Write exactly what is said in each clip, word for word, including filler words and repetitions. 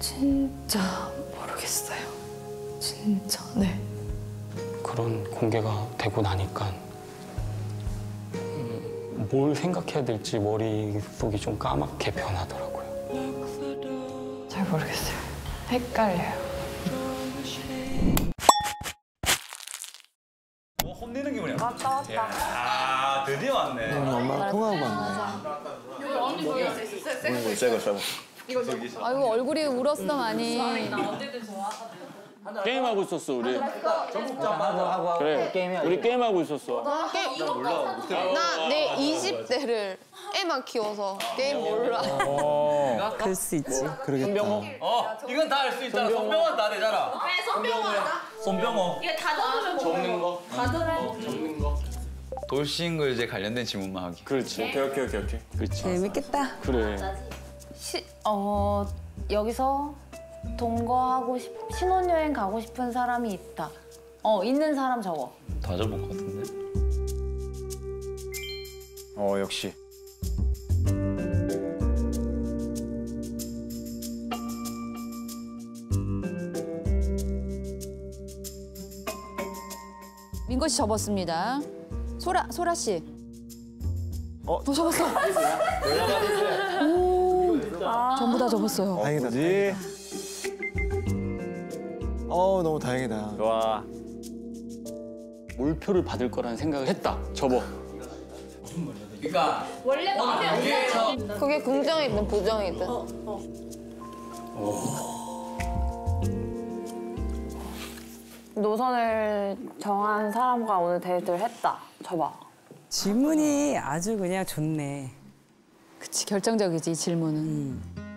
진짜 모르겠어요. 진짜, 네. 그런 공개가 되고 나니까 음, 뭘 생각해야 될지 머릿속이 좀 까맣게 변하더라고요. 잘 모르겠어요. 헷갈려요. 뭐 혼내는 기분이야. 왔다 왔다. 아 드디어 왔네. 응, 엄마랑 통화하고 왔네. 이거 새거 새거. 아이고 얼굴이 울었어 많이. 게임하고 있었어 우리. 전국장 하고 하고 하고 그래, 게임해야 우리 게임하고 있었어. 나 내 이십 대를 애만 키워서 게임 몰라. 그럴 수 있지. 그러겠다. 어 이건 다 알 수 있잖아. 손병호 다 되잖아. 네, 손병호야. 손병호. 이게 다 적으면 적는 거. 다들 적는 거. 돌싱글 이제 관련된 질문만 하기. 그렇지. 오케이 오케이 오케이 오케이. 그렇지. 재밌겠다. 그래. 시, 어 여기서 동거하고 싶, 신혼여행 가고 싶은 사람이 있다. 어 있는 사람 적어. 다 적은 것 같은데. 어 역시. 민거 씨 접었습니다. 소라 소라 씨. 어? 또 접었어. 오. 전부 다 접었어요. 다행이다. 네. 어 너무 다행이다. 좋아. 물표를 받을 거라는 생각을 했다. 접어. 그러니까 원래 앞에 그게 긍정이든 부정이든. 노선을 정한 사람과 오늘 데이트를 했다. 접어. 질문이 아주 그냥 좋네. 그치 결정적이지 이 질문은.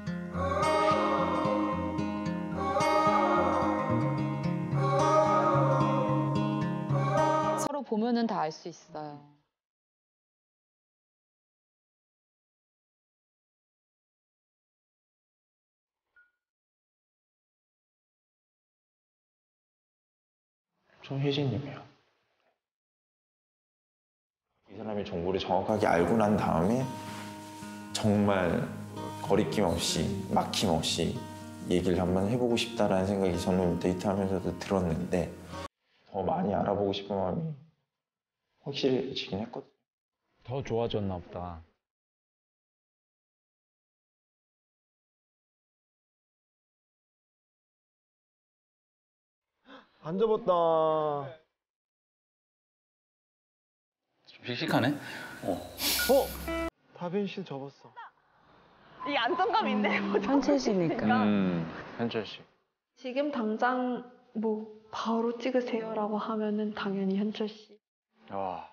서로 보면은 다 알 수 있어요. 손혜진님이요. 이 사람의 정보를 정확하게 알고 난 다음에 정말 거리낌 없이 막힘 없이 얘기를 한번 해보고 싶다라는 생각이 저는 데이트하면서도 들었는데 더 많이 알아보고 싶은 마음이 확실해지긴 했거든요. 더 좋아졌나 보다. 안 접었다. 좀 씩씩하네. 어. 어? 다빈 씨 접었어. 이 안정감인데. 현철씨니까. 음, 현철 씨. 지금 당장 뭐 바로 찍으세요라고 하면은 당연히 현철 씨. 와.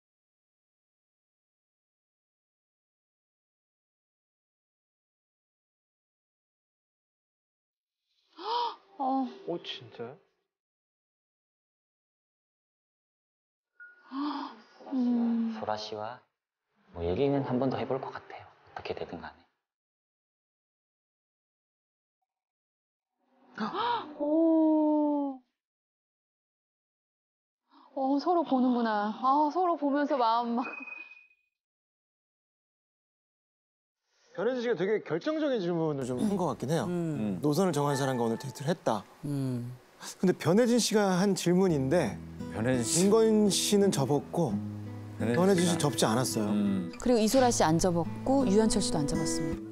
어. 오 진짜요? 음. 소라 씨와 뭐 얘기는 한 번 더 해볼 것 같아요. 어떻게 되든 간에. 오. 어 서로 보는구나. 아 서로 보면서 마음 막. 변혜진 씨가 되게 결정적인 질문을 좀 한 것 같긴 해요. 음. 노선을 정한 사람과 오늘 데이트를 했다. 음. 근데 변혜진 씨가 한 질문인데 변혜진 씨. 진건 씨는 접었고 변혜진 씨 접지 않았어요. 음. 그리고 이소라 씨 안 접었고 유현철 씨도 안 접었습니다.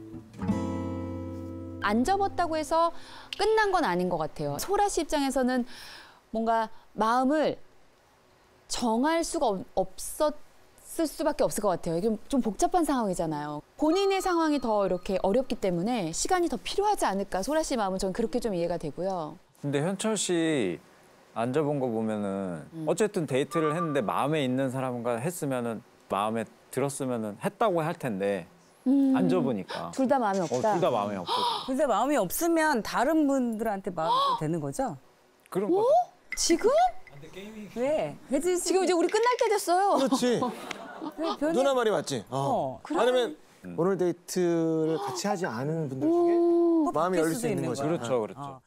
안 접었다고 해서 끝난 건 아닌 것 같아요. 소라 씨 입장에서는 뭔가 마음을 정할 수가 없, 없었을 수밖에 없을 것 같아요. 이게 좀 복잡한 상황이잖아요. 본인의 상황이 더 이렇게 어렵기 때문에 시간이 더 필요하지 않을까. 소라 씨 마음은 저는 그렇게 좀 이해가 되고요. 근데 현철 씨 안 접은 거 보면은 음. 어쨌든 데이트를 했는데 마음에 있는 사람과 했으면은 마음에 들었으면은 했다고 할 텐데 음. 안 접으니까. 둘 다 마음이 어, 없다. 둘 다 마음이 없거든. 근데 마음이 없으면 다른 분들한테 마음이 되는 거죠? 그런 거. 지금? 왜? 혜진 씨 지금 이제 우리 끝날 때 됐어요. 그렇지. 왜 변해? 누나 말이 맞지? 어. 어, 아니면 오늘 데이트를 같이 하지 않은 분들 중에 마음이 열릴 수 있는 거죠. 그렇죠, 그렇죠. 어.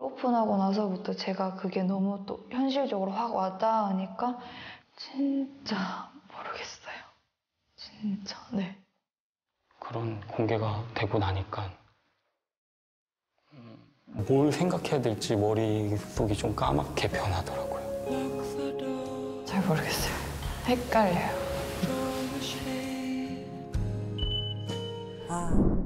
오픈하고 나서부터 제가 그게 너무 또 현실적으로 확 와닿으니까 진짜 모르겠어요. 진짜, 네. 그런 공개가 되고 나니까 음, 뭘 생각해야 될지 머릿속이 좀 까맣게 변하더라고요. 잘 모르겠어요. 헷갈려요. 아.